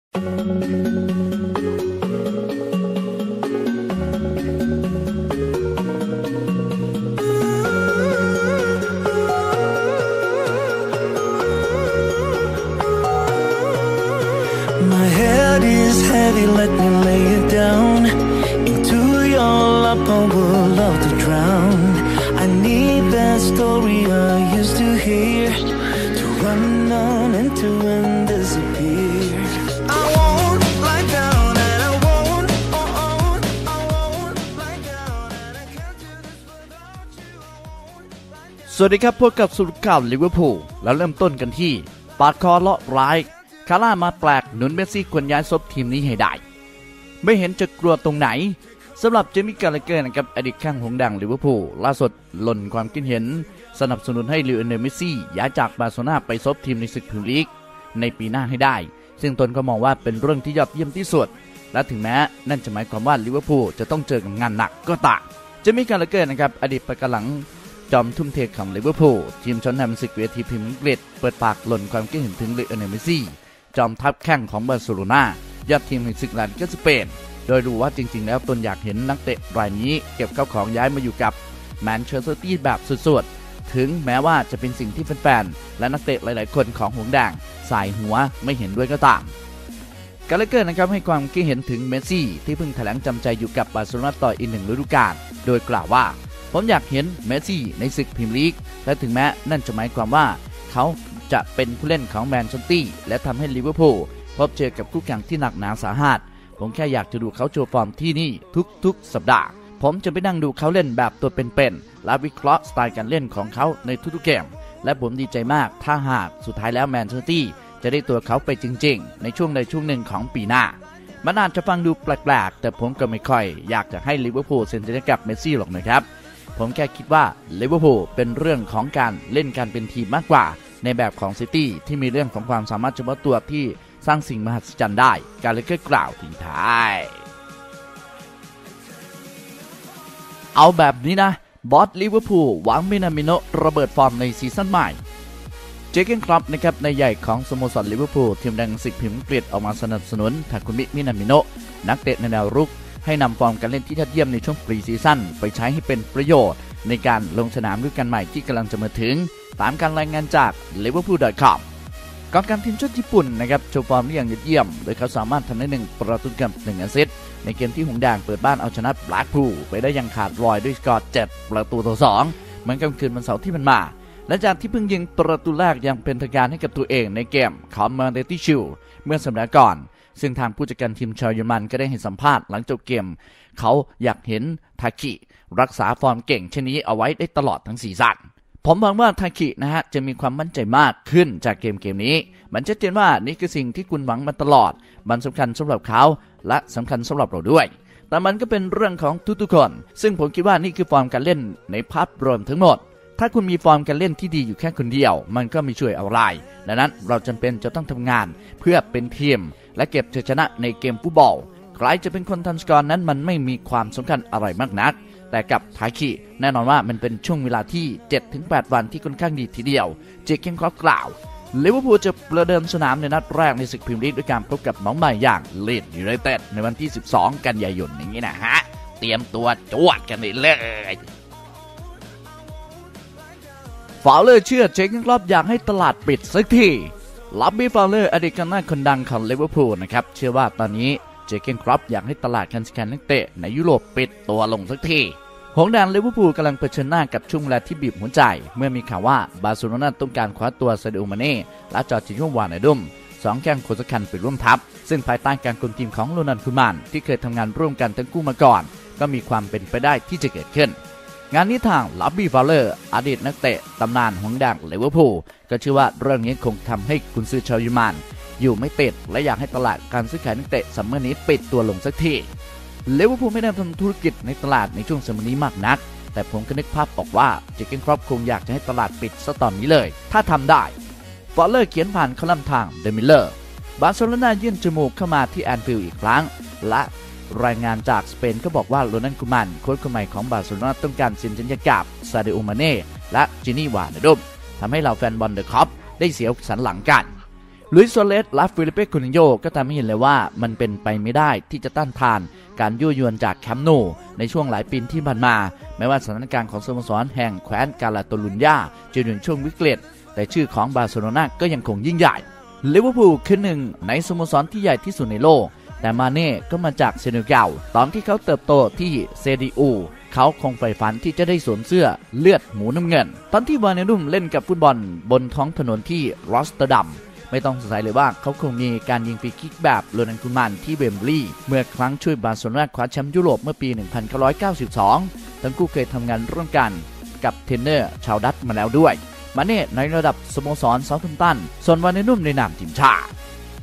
My head is heavy, let me lay it down into your lap, I would love to drown. I need that story I used to hear, to run on and to disappear. I won't lie down and I won't lie down and I can't do this without you. สวัสดีครับพบกับสรุปข่าวลิเวอร์พูลแล้วเริ่มต้นกันที่ปาดคอเลาะร้ายคาร่ามาแปลกหนุนเมสซี่ควรย้ายซบทีมนี้ให้ได้ไม่เห็นจะกลัวตรงไหนสำหรับเจมี่ กาลาเกอร์นะครับอดีตข้างหงดังลิเวอร์พูลล่าสุดหล่นความคิดเห็นสนับสนุนให้ลิโอเนล เมสซี่ย้ายจากบาร์เซโลนาไปซบทีมในศึกพรีเมียร์ลีกในปีหน้าให้ได้ซึ่งตนก็มองว่าเป็นเรื่องที่ยอดเยี่ยมที่สุดและถึงแม้นั่นจะหมายความว่าลิเวอร์พูลจะต้องเจอกับงานหนักก็ตามเจมี่ กาลาเกอร์นะครับอดีตปะการังจอมทุ่มเทของลิเวอร์พูลทีมชั้นนำศึกเวทีพรีเมียร์ลีกเปิดปากหล่นความคิดเห็นถึงลิโอเนล เมสซี่จอมทัพแข้งของบาร์เซโลนายอดทีมแห่งศึกลาลิก้าสเปนโดยรู้ว่าจริงๆแล้วตนอยากเห็นนักเตะรายนี้เก็บข้าวของย้ายมาอยู่กับแมนเชสเตอร์ซิตี้แบบสุดๆถึงแม้ว่าจะเป็นสิ่งที่แฟนๆและนักเตะหลายๆคนของหงส์แดงสายหัวไม่เห็นด้วยก็ตามกาลาเกอร์นะครับให้ความคิดเห็นถึงเมสซี่ที่เพิ่งแถลงจำใจอยู่กับบาร์เซโลนาต่ออีก1ฤดูกาลโดยกล่าวว่าผมอยากเห็นเมสซี่ในศึกพรีเมียร์ลีกและถึงแม้นั่นจะหมายความว่าเขาจะเป็นผู้เล่นของแมนเชสเตอร์ซิตี้และทำให้ลิเวอร์พูลพบเจอกับคู่แข่งที่หนักหนาสาหัสผมแค่อยากจะดูเขาโชว์ฟอร์มที่นี่ทุกๆสัปดาห์ผมจะไปนั่งดูเขาเล่นแบบตัวเป็นๆและวิเคราะห์สไตล์การเล่นของเขาในทุกๆเกมและผมดีใจมากถ้าหากสุดท้ายแล้วแมนเชสเตอร์ซิตี้จะได้ตัวเขาไปจริงๆในช่วงใดช่วงหนึ่งของปีหน้ามันอาจจะฟังดูแปลกๆแต่ผมก็ไม่ค่อยอยากจะให้ลิเวอร์พูลเซ็นสัญญากับเมสซี่หรอกนะครับผมแค่คิดว่าลิเวอร์พูลเป็นเรื่องของการเล่นการเป็นทีมมากกว่าในแบบของซิตี้ที่มีเรื่องของความสามารถเฉพาะตัวที่สร้างสิ่งมหัศจรรย์ได้กาลาเกอร์กล่าวทิ้งท้ายเอาแบบนี้นะบอสลิเวอร์พูลหวังมินามิโนะระเบิดฟอร์มในซีซั่นใหม่เจเกนคลับนะครับในใหญ่ของสโมสรลิเวอร์พูลทีมดังศึกพรีเมียร์ลีกออกมาสนับสนุนทาคุมิมินามิโนะนักเตะในแนวรุกให้นำฟอร์มการเล่นที่ยอดเยี่ยมในช่วงปรีซีซั่นไปใช้ให้เป็นประโยชน์ในการลงสนามฤดูกาลใหม่ที่กำลังจะมาถึงตามการรายงานจาก liverpool.com กองการทีมชาติญี่ปุ่นนะครับโชว์ฟอร์มได้อย่างยอดเยี่ยมโดยเขาสามารถทำได้1ประตูกับ1แอสซิสต์ในเกมที่หงส์แดงเปิดบ้านเอาชนะแบล็คพูลไปได้อย่างขาดลอยด้วยสกอร์7-2เหมือนกับคืนวันเสาร์ที่มันมาและจากที่เพิ่งยิงประตูแรกอย่างเป็นทางการให้กับตัวเองในเกมคอมมานเดติชิลเมื่อสัปดาห์ก่อนซึ่งทางผู้จัดการทีมชาวเยอรมันก็ได้ให้สัมภาษณ์หลังจบเกมเขาอยากเห็นทาคิรักษาฟอร์มเก่งเช่นนี้เอาไว้ได้ตลอดทั้งซีซั่นผมหวังว่าทาคินะฮะจะมีความมั่นใจมากขึ้นจากเกมนี้มันชัดเจนว่านี่คือสิ่งที่คุณหวังมาตลอดมันสำคัญสำหรับเขาและสำคัญสำหรับเราด้วยแต่มันก็เป็นเรื่องของทุกๆคนซึ่งผมคิดว่านี่คือฟอร์มการเล่นในภาพรวมทั้งหมดถ้าคุณมีฟอร์มการเล่นที่ดีอยู่แค่คนเดียวมันก็ไม่ช่วยอะไรดังนั้นเราจำเป็นจะต้องทำงานเพื่อเป็นทีมและเก็บชัยชนะในเกมฟุตบอลใครจะเป็นคนทำสกอร์นั้นมันไม่มีความสำคัญอะไรมากนักแต่กับทาคิแน่นอนว่ามันเป็นช่วงเวลาที่ 7-8 วันที่ค่อนข้างดีทีเดียวเจเกนคล็อปกล่าวลิเวอร์พูลจะประเดิมสนามในนัดแรกในศึกพรีเมียร์ลีกด้วยการพบกับน้องใหม่อย่างลีดส์ยูไนเต็ดในวันที่12กันยายนนี้นะฮะเตรียมตัวจวดกันเลยฟาวเลอร์เชื่อเจเกนคล็อปอยากให้ตลาดปิดสักทีลับบี้ฟาวเลอร์อดีตกองหน้าคนดังของลิเวอร์พูลนะครับเชื่อว่าตอนนี้เจเกนคล็อปอยากให้ตลาดการซื้อขายนักเตะในยุโรปปิดตัวลงสักทีหงส์แดงลิเวอร์พูลกำลังเผชิญหน้ากับช่วงเวลาที่บีบหัวใจเมื่อมีข่าวว่าบาร์เซโลนาต้องการคว้าตัวซาดิโอ มาเน่และจอร์จิโญ วานาดุม2แข้งคนสำคัญไปร่วมทัพซึ่งภายใต้การคุมทีมของโรนัลด์ คูแมนที่เคยทำงานร่วมกันทั้งคู่มาก่อนก็มีความเป็นไปได้ที่จะเกิดขึ้นงานนี้ทางลับบี้ฟาวเลอร์อดีตนักเตะตำนานหงส์แดงลิเวอร์พูลก็เชื่อว่าเรื่องนี้คงทำให้กุนซือชาวเยอรมันอยู่ไม่ติดและอยากให้ตลาดการซื้อขายนักเตะซัมเมอร์นี้ปิดตัวลงสักทีลิเวอร์พูลไม่ได้ทำธุรกิจในตลาดในช่วงซัมเมอร์นี้มากนักแต่ผมก็นึกภาพออกว่าเจเกนคล็อปคงอยากจะให้ตลาดปิดซะตอนนี้เลยถ้าทำได้ฟอลเลอร์เขียนผ่านคอลัมน์ทางเดมิลเลอร์บาร์เซโลนายื่นจมูกเข้ามาที่แอนฟิลด์อีกครั้งและรายงานจากสเปนก็บอกว่าโรนัลด์ คูแมนโค้ชคนใหม่ของบาร์เซโลนาต้องการเซ็นสัญญากับซาดิโอ มาเน่และจินี่ วานาดุมทำให้เหล่าแฟนบอลเดอะคอปได้เสียวสันหลังกันลุยส์ ซัวเรสและฟิลิเป้ คูตินโญ่ก็ทำให้เห็นเลยว่ามันเป็นไปไม่ได้ที่จะต้านทานการยั่วยวนจากแคมป์นูในช่วงหลายปีที่ผ่านมาแม้ว่าสถานการณ์ของสโมสรแห่งแคว้นกาลาตาลุญญาจะอยู่ในช่วงวิกฤตแต่ชื่อของบาร์เซโลนาก็ยังคงยิ่งใหญ่ลิเวอร์พูลคือหนึ่งในสโมสรที่ใหญ่ที่สุดในโลกแต่มาเน่ก็มาจากเซเนกัลตอนที่เขาเติบโตที่เซดีอูเขาคงใฝ่ฝันที่จะได้สวมเสื้อเลือดหมูน้ำเงินตอนที่วานาดุมเล่นกับฟุตบอลบนท้องถนนที่รอสเตอร์ดัมไม่ต้องสงสัยเลยว่าเขาคงมีการยิงฟรีคิกแบบโรนัลโด คูแมนที่เวมบลีย์เมื่อครั้งช่วยบาร์เซโลนาคว้าแชมป์ยุโรปเมื่อปี 1992 ทั้งคู่เคยทำงานร่วมกันกับเทรนเนอร์ชาวดัตช์มาแล้วด้วยมาเน่ในระดับสโมสรเซาท์แฮมป์ตันส่วนวานาดุมในนามทีมชาติ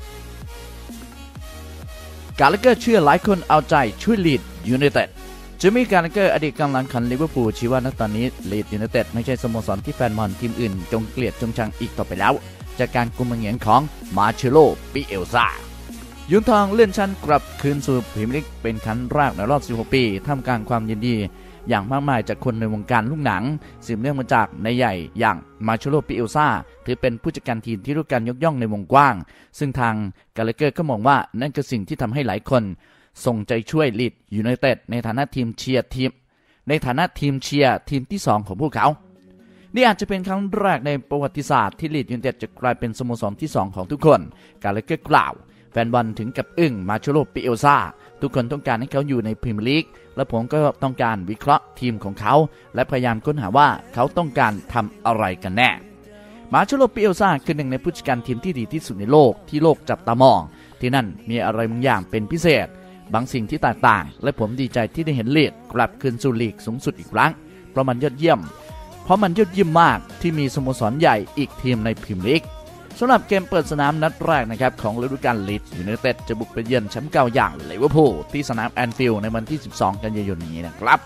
กาลาเกอร์เชื่อหลายคนเอาใจช่วยลีดยูไนเต็ดจิมมี่ กาลาเกอร์อดีตกองหลังของลิเวอร์พูลชี้ว่าณตอนนี้ลีดยูไนเต็ดไม่ใช่สโมสรที่แฟนบอลทีมอื่นจงเกลียดจงชังอีกต่อไปแล้วจากการกุมเงียนของมาเชโล ปิเอลซายุนทองเลื่อนชั้นกลับคืนสู่พรีเมียร์ลีกเป็นครั้งแรกในรอบ16 ปีท่ามกลางความยินดีอย่างมากมายจากคนในวงการลูกหนังสืบเนื่องมาจากนายใหญ่อย่างมาเชโล ปิเอลซาถือเป็นผู้จัดการทีมที่รู้การยกย่องในวงกว้างซึ่งทางกาลาเกอร์ก็มองว่านั่นคือสิ่งที่ทำให้หลายคนส่งใจช่วยลีดยูไนเต็ดในฐานะทีมเชียร์ทีมที่2ของพวกเขานี่อาจจะเป็นครั้งแรกในประวัติศาสตร์ที่ลีดยูไนเต็ดจะกลายเป็นสโมสรที่2ของทุกคนกาลาเกอร์กล่าวแฟนบอลถึงกับอึ้งมาเชโล ปิเอลซาทุกคนต้องการให้เขาอยู่ในพรีเมียร์ลีกและผมก็ต้องการวิเคราะห์ทีมของเขาและพยายามค้นหาว่าเขาต้องการทำอะไรกันแน่มาเชโล ปิเอลซาคือหนึ่งในผู้จัดการทีมที่ดีที่สุดในโลกที่โลกจับตามองที่นั่นมีอะไรบางอย่างเป็นพิเศษบางสิ่งที่แตกต่างและผมดีใจที่ได้เห็นลีดกลับคืนสู่ลีกสูงสุดอีกครั้งเพราะมันยอดเยี่ยมมากที่มีสโมสรใหญ่อีกทีมในพรีเมียร์ลีกสำหรับเกมเปิดสนามนัดแรกนะครับของฤดูกาลลีดยูไนเต็ดจะบุกไปเยือนแชมป์เก่าอย่างลิเวอร์พูลที่สนามแอนฟิลด์ในวันที่12 กันยายนนี้นะครับ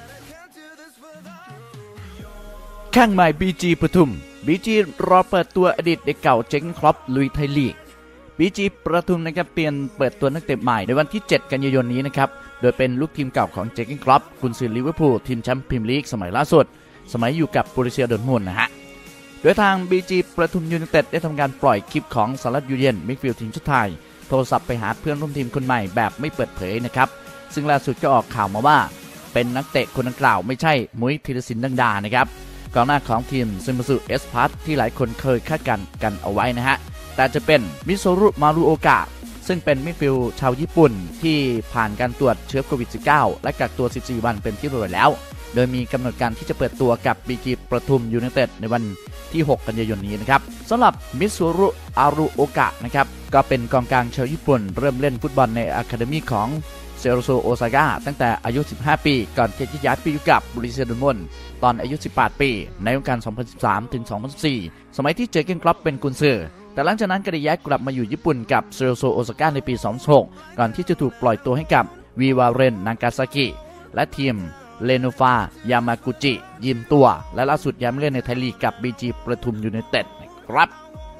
แข่งใหม่ BG ปทุม BG รอเปิดตัวอดีตเด็กเก่าเจค คล็อปลุยไทยลีก BG ปทุมนะครับเปิดตัวนักเตะใหม่ในวันที่7 กันยายนนี้นะครับโดยเป็นลูกทีมเก่าของเจค คล็อปกุนซือลิเวอร์พูลทีมแชมป์พรีเมียร์ลีกสมัยล่าสุดสมัยอยู่กับโบรุสเซีย ดอร์ทมุนด์นะฮะโดยทาง BG ปทุมยูไนเต็ดได้ทำการปล่อยคลิปของสหรัฐอยู่เย็นมิดฟิลด์ทีมชาติไทยโทรศัพท์ไปหาเพื่อนร่วมทีมคนใหม่แบบไม่เปิดเผยนะครับซึ่งล่าสุดก็ออกข่าวมาว่าเป็นนักเตะคนดังกล่าวไม่ใช่มุ้ยธีรศิลป์ดังดานะครับกองหน้าของทีมซึมสึเอสพาร์ทที่หลายคนเคยคาดการณ์กันเอาไว้นะฮะแต่จะเป็นมิโซรุมารุโอกะซึ่งเป็นมิดฟิลด์ชาวญี่ปุ่นที่ผ่านการตรวจเชื้อโควิด -19 และกักตัว 14 วันเป็นที่เรียบร้อยแล้วโดยมีกำหนดการที่จะเปิดตัวกับ BG ปทุมยูไนเต็ดในวันที่ 6 กันยายนนี้นะครับสำหรับมิโซรุอารุโอกะนะครับก็เป็นกองกลางชาวญี่ปุ่นเริ่มเล่นฟุตบอลในอะคาเดมี่ของเซโรโซโอซาก้าตั้งแต่อายุ 15 ปีก่อนที่จะย้ายไปอยู่กับโบรุสเซีย ดอร์ทมุนด์ตอนอายุ 18 ปีในฤดูกาล 2013 ถึง 2014 สมัยที่เจอร์เกน คล็อปเป็นกุนซือแต่หลังจากนั้นก็ได้ย้ายกลับมาอยู่ญี่ปุ่นกับเซโรโซโอซาก้าในปี 2006 ก่อนที่จะถูกปล่อยตัวให้กับวีวาเรน นางาซากิและทีมเรโนฟายามากุจิยืมตัวและล่าสุดย้ายมาเล่นในไทยลีกกับ BG ปทุมยูไนเต็ดนะครับ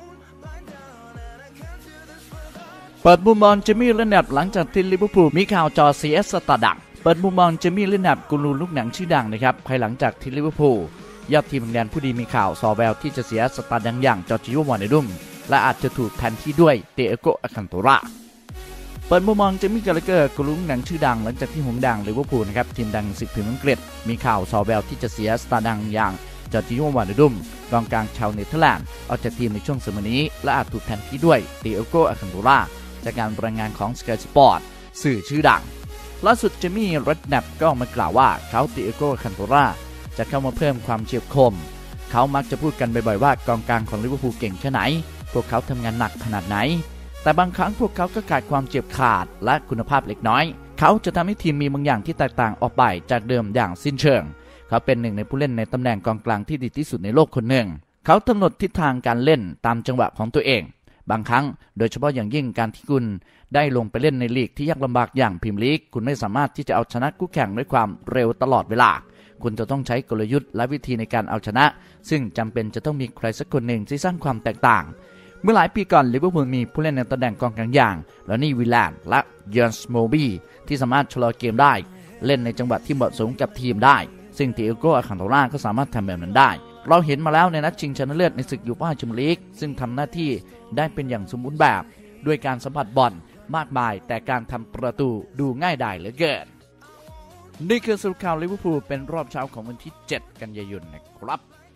เปิดมุมมองเจมี่ ลินนาร์ดหลังจากที่ลิเวอร์พูลมีข่าวจอ CS สตาร์ดักเปิดมุมมองเจมี่ ลินนาร์ดกูรูลูกหนังชื่อดังนะครับภายหลังจากที่ลิเวอร์พูลยอดทีมแดนผู้ดีมีข่าวซอแววที่จะเสียสตาร์ดังอย่างจอร์จิโอ วานาดุมและอาจจะถูกแทนที่ด้วยเตโก อาคันโตราเปิดมุมมองเจมี่ กาลาเกอร์กูรูลูกหนังชื่อดังหลังจากที่หงส์ดังลิเวอร์พูลนะครับทีมดังศึกพรีเมียร์อังกฤษมีข่าวซอแววที่จะเสียสตาร์ดังอย่างจอร์จิโอ วานาดุมกองกลางชาวเนเธอร์แลนด์ออกจากทีมในช่วงซัมเมอร์นี้และอาจถูกแทนที่ด้วยเตโก อาคันโตราจากการรายงานของ Sky Sport สื่อชื่อดังล่าสุดเจมี่ เรดแนปก็ออกมากล่าวว่าเขาเตโก อาคันโตราจะเข้ามาเพิ่มความเฉียบคมเขามักจะพูดกันบ่อยๆว่ากองกลางของลิเวอร์พูลเก่งแค่ไหนพวกเขาทำงานหนักขนาดไหนแต่บางครั้งพวกเขาก็ขาดความเจ็บขาดและคุณภาพเล็กน้อยเขาจะทำให้ทีมมีบางอย่างที่แตกต่างออกไปจากเดิมอย่างสิ้นเชิงเขาเป็นหนึ่งในผู้เล่นในตำแหน่งกองกลางที่ดีที่สุดในโลกคนหนึ่งเขากำหนดทิศทางการเล่นตามจังหวะของตัวเองบางครั้งโดยเฉพาะอย่างยิ่งการที่คุณได้ลงไปเล่นในลีกที่ยากลำบากอย่างพรีเมียร์ลีกคุณไม่สามารถที่จะเอาชนะคู่แข่งด้วยความเร็วตลอดเวลาคุณจะต้องใช้กลยุทธ์และวิธีในการเอาชนะซึ่งจำเป็นจะต้องมีใครสักคนหนึ่งที่สร้างความแตกต่างเมื่อหลายปีก่อนลิเวอร์พูลมีผู้เล่นในตำแหน่งกองกลางอย่างลอนนี่ วิลแลนด์และเยนส์ โมบีที่สามารถชะลอเกมได้เล่นในจังหวะที่เหมาะสมกับทีมได้ซึ่งเตโก อาคันโตราก็สามารถทำแบบนั้นได้เราเห็นมาแล้วในนัดชิงชนะเลิศในศึกยูฟ่าแชมเปี้ยนลีกซึ่งทำหน้าที่ได้เป็นอย่างสมบูรณ์แบบด้วยการสัมผัสบอลมากมายแต่การทำประตูดูง่ายดายเหลือเกินนี่คือสรุปข่าวลิเวอร์พูลเป็นรอบเช้าของวันที่ 7 กันยายนนะครับ